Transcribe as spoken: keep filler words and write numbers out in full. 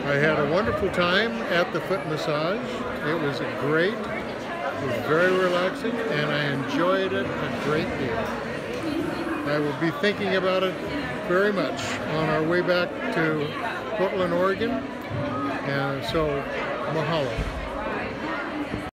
I had a wonderful time at the foot massage. It was great. It was very relaxing, and I enjoyed it a great deal. I will be thinking about it very much on our way back to Portland, Oregon. And so, mahalo.